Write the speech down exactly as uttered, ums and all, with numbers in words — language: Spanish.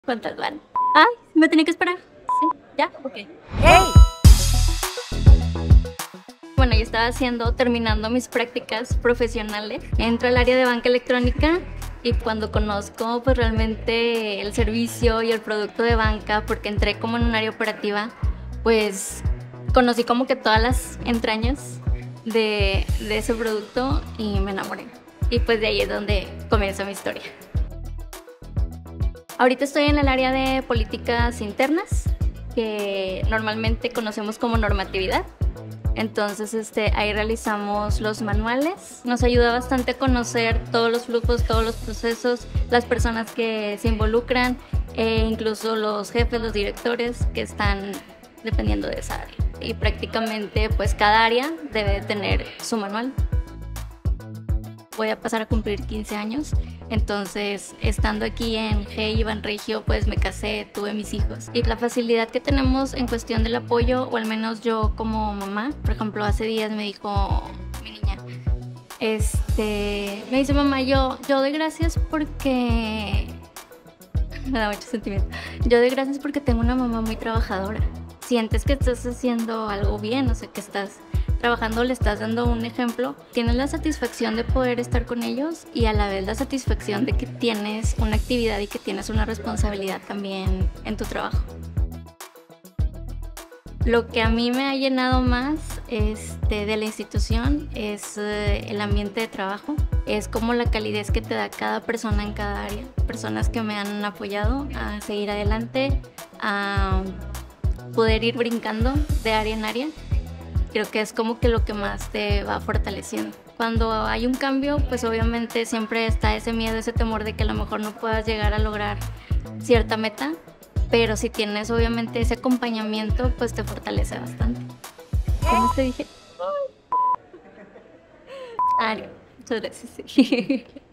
¿Cuántas van? Ay, ¿me tenía que esperar? Sí, ¿ya? Ok. ¡Hey! Bueno, yo estaba haciendo, terminando mis prácticas profesionales. Entro al área de banca electrónica y cuando conozco pues realmente el servicio y el producto de banca, porque entré como en un área operativa, pues conocí como que todas las entrañas de, de ese producto y me enamoré. Y pues de ahí es donde comienza mi historia. Ahorita estoy en el área de políticas internas, que normalmente conocemos como normatividad. Entonces este, ahí realizamos los manuales. Nos ayuda bastante a conocer todos los flujos, todos los procesos, las personas que se involucran e incluso los jefes, los directores que están dependiendo de esa área. Y prácticamente pues cada área debe tener su manual. Voy a pasar a cumplir quince años, entonces estando aquí en G I Banregio pues me casé, tuve mis hijos y la facilidad que tenemos en cuestión del apoyo, o al menos yo como mamá, por ejemplo hace días me dijo mi niña, este, me dice mamá, yo, yo doy gracias porque, me da mucho sentimiento, yo doy gracias porque tengo una mamá muy trabajadora. Sientes que estás haciendo algo bien, o sea que estás trabajando, le estás dando un ejemplo, tienes la satisfacción de poder estar con ellos y a la vez la satisfacción de que tienes una actividad y que tienes una responsabilidad también en tu trabajo. Lo que a mí me ha llenado más este, de la institución es eh, el ambiente de trabajo, es como la calidez que te da cada persona en cada área, personas que me han apoyado a seguir adelante, a poder ir brincando de área en área. Creo que es como que lo que más te va fortaleciendo. Cuando hay un cambio, pues obviamente siempre está ese miedo, ese temor de que a lo mejor no puedas llegar a lograr cierta meta, pero si tienes obviamente ese acompañamiento, pues te fortalece bastante. ¿Cómo te dije? Ari, muchas gracias. Sí.